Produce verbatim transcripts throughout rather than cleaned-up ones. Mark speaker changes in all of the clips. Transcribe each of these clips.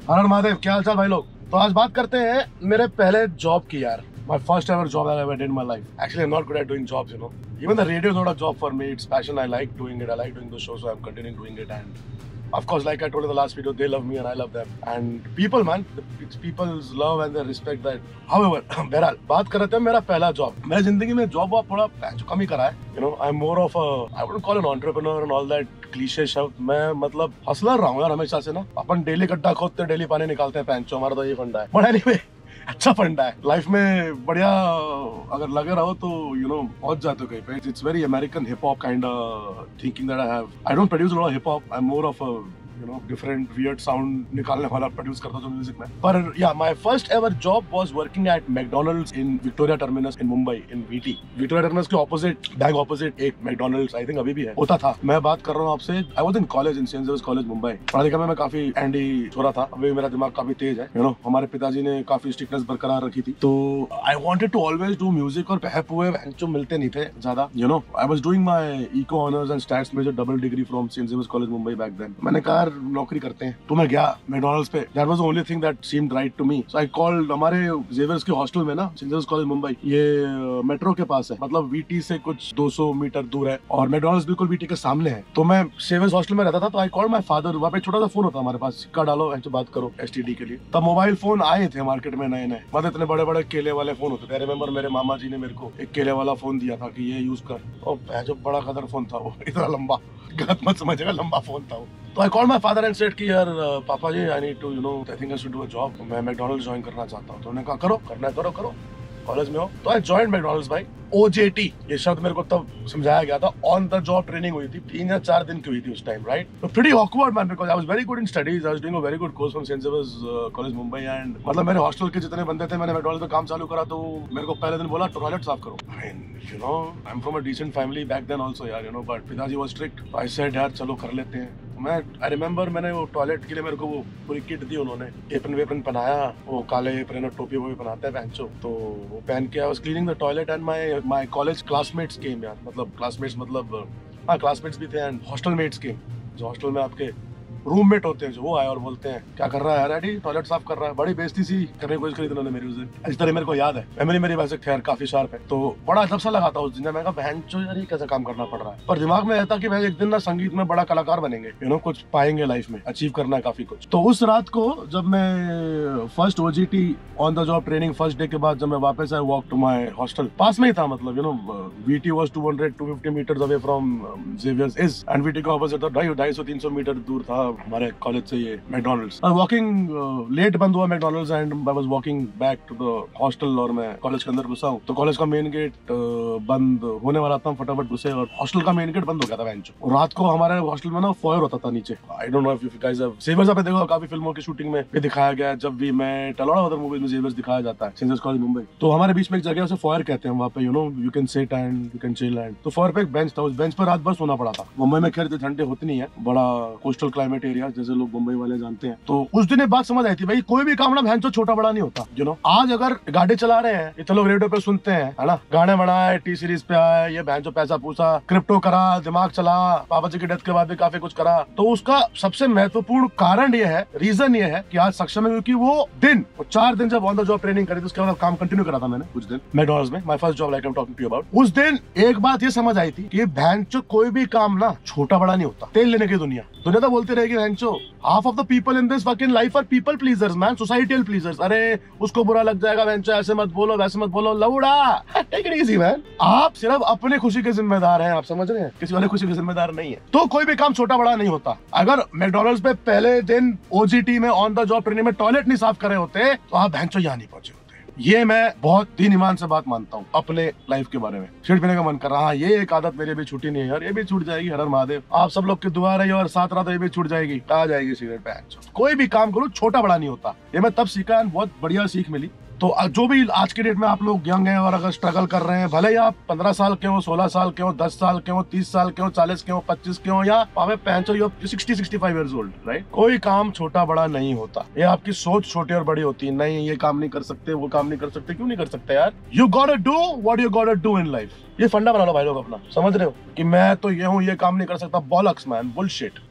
Speaker 1: हर हर महादेव, क्या हाल चाल भाई लोग। तो आज बात करते हैं मेरे पहले जॉब की यार। My first ever job I ever did in my life. Actually, I'm not good at doing jobs, you know. Even the radio is not a job for me. It's passion. I like doing it. I like doing the show, so I'm continuing doing it. And of course, like I told in the last video, they love me and I love them. And people, man, it's people's love and their respect that. However, बहरहाल बात कर रहे थे मेरा पहला job. मैं जिंदगी में जॉब वॉब थोड़ा कम ही करा है। You know, I'm more of a, I wouldn't call an entrepreneur and all that cliche शब्द। मैं मतलब हसलर रहा हूँ यार हमेशा से ना। अपन डेली गड्ढा खोदते, डेली पानी निकालते हैं, पैंचो हमारा तो ये फंडा है। बट एनीवे, अच्छा फंडा है लाइफ में। बढ़िया अगर लगे रहो तो यू नो पहुंच जाते हो कहीं पे। It's very American hip hop kind thinking that I have. I don't produce a lot of hip hop. I am more of a you know different weird sound निकालने वाला प्रोड्यूस करता हूँ music में। पर या my first ever job was working at McDonald's in Victoria Terminus in Mumbai in VT. Victoria Terminus के opposite, bank opposite एक McDonald's I think अभी भी है, होता था। मैं बात कर रहा हूँ आपसे, I was in college in Saint Xavier's College Mumbai. पढ़ा लिखा में मैं काफी एंडी छोरा था। अभी मेरा दिमाग काफी तेज है। यू नो हमारे पिताजी ने काफी स्ट्रिक्टनेस बरकरार रखी थी। तो I wanted to always do music और पहप हुए जो मिलते नहीं थे ज्यादा। You know I was doing my eco honours and stats major double degree from Saint Xavier's College Mumbai back then. मैंने कहा नौकरी करते हैं, तो मैं गया मैकडॉनल्ड्स पे। That was the only thing that seemed right to me. So I called हमारे जेवियर्स के हॉस्टल में ना, सेंट जेवियर्स कॉलेज मुंबई, ये मेट्रो के पास है, मतलब वीटी से कुछ दो सौ मीटर दूर है और मैकडॉनल्ड्स बिल्कुल वीटी के सामने है। तो मैं जेवियर्स हॉस्टल में रहता था। तो आई कॉल्ड माय फादर। वहाँ पे छोटा सा फोन होता हमारे पास, सिक्का डालो ऐसे बात करो एसटीडी के लिए। तब मोबाइल फोन आए थे मार्केट में नए नए, मतलब इतने बड़े बड़े केले वाले फोन होते थे। आई रिमेंबर मेरे मामा जी ने मेरे को एक केले वाला फोन दिया था कि ये यूज कर। और जो बड़ा कदर फोन था वो, इतना लंबा, गलत मत समझिएगा, लंबा फोन था वो। तो I called my father and said कि यार पापा जी, I need to you know I think I should do a job. मैं मैकडॉनल्ड्स ज्वाइन करना चाहता हूँ। तो उन्होंने कहा करो, करना है करो करो, कॉलेज में हो। तो आई जॉइंड मैकडॉनल्ड्स भाई। ओजेटी ये शब्द मेरे को तब समझाया गया था। ऑन द जॉब ट्रेनिंग हुई थी, तीन या चार दिन की हुई थी उस टाइम, राइट। तो pretty awkward man, because I was very good in studies. I was doing a very good course from Saint Xavier's College Mumbai. And मतलब मेरे हॉस्टल के जितने बंदे थे, मैंने मैकडॉनल्ड्स में काम चालू करा तो मेरे को पहले दिन बोला टॉयलेट साफ करो। You know I am from a decent family back then also यार, यू नो, बट पिताजी वाज स्ट्रिक्ट। आई सेड यार चलो कर लेते हैं। मैं आई रिमेंबर मैंने वो टॉयलेट के लिए मेरे को वो पूरी किट दी उन्होंने। एप्रन वेप्रन पहनाया, वो काले एप्रन और टोपी वो भी पहनाते हैं पैंचो। तो वो पहन के I was cleaning the toilet and my my college classmates came यार। मतलब क्लासमेट्स मतलब हाँ क्लासमेट्स भी थे एंड हॉस्टल मेट्स केम। जो हॉस्टल में आपके रूममेट होते हैं जो, वो आए और बोलते हैं क्या कर रहा है यार, डैडी टॉयलेट साफ कर रहा है। बड़ी बेइज्जती सी करने की कोशिश करी उन्होंने मेरी उस दिन। इस तरह मेरे को याद है, मेमोरी मेरी वैसे खैर काफी शार्प है। तो बड़ा अजब सा लगा था उस दिन। मैं कहा बहन चो यार ये कैसा काम करना पड़ रहा है। पर दिमाग में रहता कि भाई एक दिन ना संगीत में बड़ा कलाकार बनेंगे, यू नो कुछ पाएंगे लाइफ में, अचीव करना है काफी कुछ। तो उस रात को जब मैं first OJT on the job training first day के बाद जब मैं वापस I walk to my hostel, पास में ही था, मतलब you know VT was two hundred two fifty metres away from Xavier's is, and VT का ऑपोजिट था ढाई ढाई सौ तीन सौ मीटर दूर था हमारे कॉलेज से ये मैकडॉनल्ड्स। वॉकिंग लेट बंद हुआ McDonald's and I was walking back to the hostel और मैं कॉलेज के अंदर घुसा हूँ। तो कॉलेज का मेन गेट बंद होने वाला था, फटाफट घुसे और हॉस्टल का मेन गेट बंद हो गया था बेंच। और रात को हमारे हॉस्टल में ना फायर होता था नीचे। I don't know if you guys have Xavier's पे देखो, काफी फिल्मों की शूटिंग में भी दिखाया गया है। जब भी मैं टलौड़ा अदर मूवीज में जेवियर्स दिखाया जाता है, सेंट जेवियर्स कॉलेज मुंबई। तो हमारे बीच में एक जगह उसे फायर कहते हैं, वहाँ पे you know you can sit and you can chill and. तो फायर पे एक बेंच था, उस बेंच पर रात भर सोना पड़ा था। मुंबई में खैर ठंडे होती नहीं है, बड़ा कोस्टल क्लाइमेट एरिया जैसे लोग मुंबई वाले जानते हैं। तो उस दिन एक बात समझ आई थी भाई, कोई भी काम ना बहन तो छोटा बड़ा नहीं होता। यू नो आज अगर गाड़ी चला रहे हैं, इतने लोग रेडियो पे सुनते हैं, है ना, गाने बनाए, टी सीरीज पे आए, ये बहन जो पैसा पूछा, क्रिप्टो करा, दिमाग चला, पापा जी की डेथ के बाद भी काफी कुछ करा। तो उसका सबसे महत्वपूर्ण कारण ये है, रीजन ये है कि आज सक्षम है क्योंकि वो दिन, वो चार दिन जब ऑन द जॉब ट्रेनिंग करी, तो उसके बाद काम कंटिन्यू करा था मैंने कुछ दिन मैकडॉनल्ड्स में। My first job like I am talking to you about. उस दिन एक बात ये समझ आई थी कि बहन जो कोई भी काम ना छोटा बड़ा नहीं होता। तेल लेने की दुनिया दुनिया तो बोलती रहेगी बहन चो, half of the people in this fucking life are people pleasers man, societal pleasers. अरे उसको बुरा लग जाएगा बहन चो, ऐसे मत बोलो वैसे मत बोलो, लौड़ा। टेक इट इजी मैन, आप सिर्फ अपने खुशी के जिम्मेदार हैं, आप समझ रहे हैं, किसी वाले खुशी के जिम्मेदार नहीं है। तो कोई भी काम छोटा बड़ा नहीं होता। अगर मैकडॉनल्ड्स पे पहले दिन ओजीटी में ऑन द जॉब ट्रेनिंग में टॉयलेट नहीं साफ करे होते तो आप बहन चो यहाँ नहीं पहुंचे। ये मैं बहुत दीन ईमान से बात मानता हूँ अपने लाइफ के बारे में। सिगरेट पीने का मन कर रहा है, ये एक आदत मेरी भी छूटी नहीं है यार, ये भी छूट जाएगी। हर हर महादेव, आप सब लोग की दुआ रही और साथ रात ये भी छूट जाएगी, आ जाएगी सिगरेट पे। कोई भी काम करो छोटा बड़ा नहीं होता, ये मैं तब सीखा, बहुत बढ़िया सीख मिली। तो जो भी आज के डेट में आप लोग यंग हैं और अगर स्ट्रगल कर रहे हैं, भले ही आप पंद्रह साल के हो, सोलह साल के हो, दस साल के हो, तीस साल के हो, चालीस के हो, पच्चीस के हो, या पावे पैंसठ you sixty sixty five years old, right. कोई काम छोटा बड़ा नहीं होता, ये आपकी सोच छोटी और बड़ी होती है। नहीं ये काम नहीं कर सकते, वो काम नहीं कर सकते, क्यों नहीं कर सकते यार। You gotta do what you gotta do in life. ये फंडा बना लो भाई लोग अपना, समझ रहे हो कि मैं तो ये हूँ, ये काम नहीं कर सकता। Bollocks man, bullshit.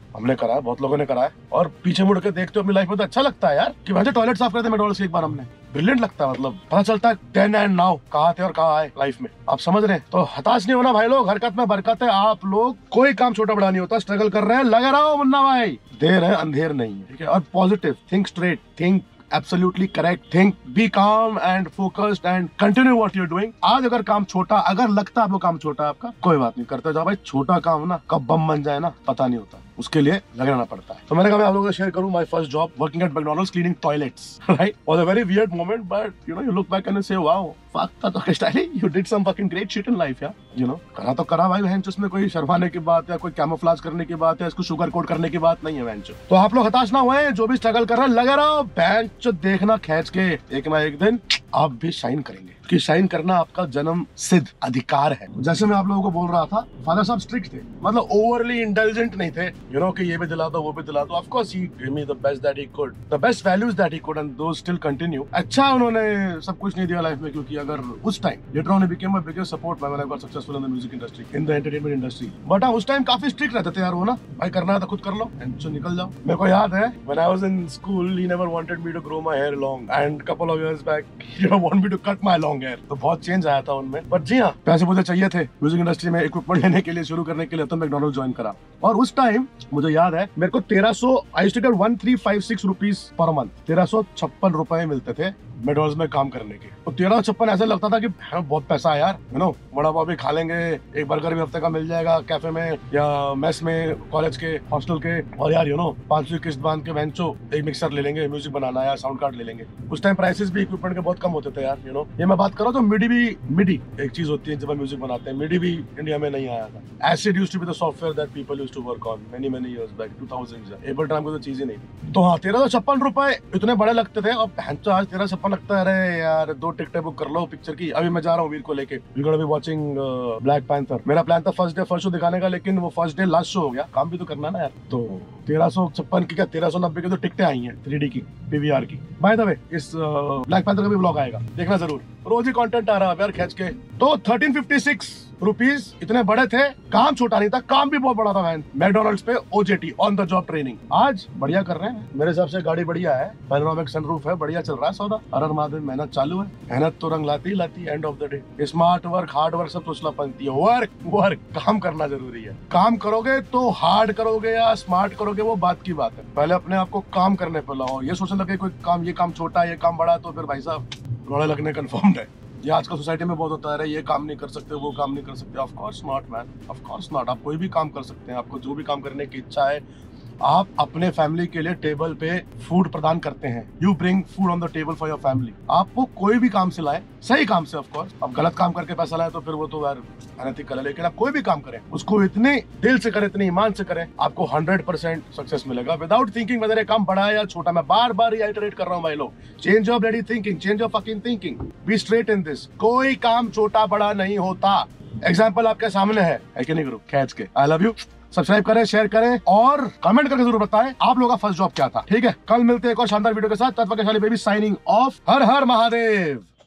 Speaker 1: हमने करा है, बहुत लोगों ने करा है। और पीछे मुड़ के देखते हो अपनी लाइफ में तो अच्छा लगता है यार कि वैसे टॉयलेट साफ करते मैकडॉनल्ड्स एक बार हमने, ब्रिलियंट लगता है। मतलब पता चलता है देन एंड नाउ कहाँ थे और कहाँ आए लाइफ में, आप समझ रहे हैं। तो हताश नहीं होना भाई लोग, हरकत में बरकत है। आप लोग कोई काम छोटा बड़ा नहीं होता, स्ट्रगल कर रहे हैं, लगे रहो मुन्ना भाई, देर है अंधेर नहीं है, ठीक है। और positive think, straight think, absolutely correct think, be calm and focused and continue what you are doing. आज अगर काम छोटा, अगर लगता है आपको काम छोटा है आपका, कोई बात नहीं, करते जाओ भाई। छोटा काम ना कब बम बन जाए ना पता नहीं होता, उसके लिए लगना पड़ता है। तो मैंने कहा मैं आप लोगों को शेयर करूं my first job working at McDonald's cleaning toilets, right. Was a very weird moment but you know you look back and say wow fuck totally you did some fucking great shit in life यार, you know. करा तो करा भाई बहन, उसमें कोई शर्माने की बात या कोई कैमोफ्लेज करने की बात है, इसको शुगर कोट करने की बात नहीं है बहन। तो आप लोग हताश ना हुए, जो भी स्ट्रगल कर रहे हैं लगे रहो बहन, देखना खींच के एक ना एक दिन आप भी शाइन करेंगे, कि शाइन करना आपका जन्म सिद्ध अधिकार है। जैसे मैं आप लोगों को बोल रहा था, फादर साहब स्ट्रिक्ट थे, मतलब ओवरली इंटेलिजेंट नहीं थे, यू नो कि ये भी दिला दो वो भी दिला दो। Of course he give me the best that he could, the best values that he could and those still continue. अच्छा उन्होंने सब कुछ नहीं दिया लाइफ में, क्योंकि अगर उस time later on he became my biggest support when I got successful in the music industry, in the entertainment industry. But हां उस टाइम काफी स्ट्रिक्ट रहते थे यार वो ना, भाई करना है तो खुद कर लो एंड सो निकल जाओ। मेरे को याद है when I was in school he never wanted me to grow my hair long and couple of years back he didn't want me to cut my long hair. तो बहुत चेंज आया था उनमें। बट जी हाँ, पैसे मुझे चाहिए थे म्यूजिक इंडस्ट्री में इक्विपमेंट लेने के लिए, शुरू करने के लिए, तो मैकडॉनल्ड्स ज्वाइन करा। और उस टाइम मुझे याद है मेरे को तेरह सौ I started one three five six rupees per month, तेरह सौ छप्पन रुपए मिलते थे मैकडॉनल्ड्स में काम करने के। तो तेरह छप्पन ऐसा लगता था कि बहुत पैसा है यार, यू नो, बड़ा पाव भी खा लेंगे, एक बर्गर भी हफ्ते का मिल जाएगा कैफे में या मेस में, कॉलेज के हॉस्टल के, और यार यू नो पांच सौ किस्त बांध के बेंचो एक मिक्सर ले लेंगे, म्यूजिक बनाना या साउंड कार्ड ले लेंगे। उस टाइम प्राइसेस भी इक्विपमेंट के बहुत कम होते थे यार, यू नो। ये मैं बात करूँ तो मिडी भी, मिडी एक चीज होती है जब हम म्यूजिक बनाते हैं, मिडी भी इंडिया में नहीं आया था। Acid used to be the software that people used to work on many many years back, two thousand. Ableton को तो चीज ही नहीं थी। तो हाँ, तेरह सौ छप्पन रुपए इतने बड़े लगते थे, और आज तेरह छप्पन लगता है यार, दो टिकटें बुक कर लो पिक्चर की। अभी मैं जा रहा हूँ वीर को लेके, we gonna be watching Black Panther. मेरा प्लान था फर्स्ट डे फर्स्ट शो दिखाने का, लेकिन वो फर्स्ट डे लास्ट शो हो गया, काम भी तो करना ना यार। तो तेरह सौ छप्पन की क्या तेरह सौ नब्बे की तो टिकटें आई हैं थ्री डी की, पीवीआर की। बाय द वे इस ब्लैक पैंथर का भी ब्लॉग आएगा, देखना जरूर, रोज ही कंटेंट आ रहा है यार खींच के। तो थर्टीन फिफ्टी सिक्स रुपीस इतने बड़े थे, काम छोटा नहीं था, काम भी बहुत बड़ा था मैन। मैकडॉनल्ड्स पे OJT on the job training. आज बढ़िया कर रहे हैं मेरे हिसाब से, गाड़ी बढ़िया है, पैनोरामिक सनरूफ है, बढ़िया चल रहा है सौदा। हर हर महादेव, मेहनत चालू है, मेहनत तो रंग लाती लाती end of the day. Smart work, hard work सब सोचना पड़ती है, वर्क वर्क काम करना जरूरी है। काम करोगे तो हार्ड करोगे या स्मार्ट करोगे वो बात की बात है, पहले अपने आप को काम करने पे लाओ। ये सोचने लगे कोई काम, ये काम छोटा है ये काम बड़ा, तो फिर भाई साहब रोने लगने कन्फर्म्ड है। ये आजकल सोसाइटी में बहुत होता है, ये काम नहीं कर सकते, वो काम नहीं कर सकते। Of course not man, of course not. आप कोई भी काम कर सकते हैं, आपको जो भी काम करने की इच्छा है, आप अपने फैमिली के लिए टेबल पे फूड प्रदान करते हैं। You bring food on the table for your family. आपको कोई भी काम से लाए, सही काम से, ऑफ कोर्स। अब गलत काम करके पैसा लाए तो फिर वो तो यार अनैतिक है, लेकिन आप कोई भी काम करें उसको इतने दिल से करें, इतने ईमान से करें, आपको हंड्रेड परसेंट सक्सेस मिलेगा विदाउट थिंकिंग वेदर ये काम बड़ा है या छोटा। मैं बार बार रिआइटरेट कर रहा हूँ भाई लोग, change your bloody thinking, change your fucking thinking, be straight in this. कोई काम छोटा बड़ा नहीं होता। एग्जाम्पल आपके सामने है, है कि नहीं गुरु, खींच के। I love you. सब्सक्राइब करें, शेयर करें और कमेंट करके जरूर बताएं आप लोगों का फर्स्ट जॉब क्या था। ठीक है, कल मिलते हैं एक और शानदार वीडियो के साथ। तत्वशाली बेबी साइनिंग ऑफ। हर हर महादेव।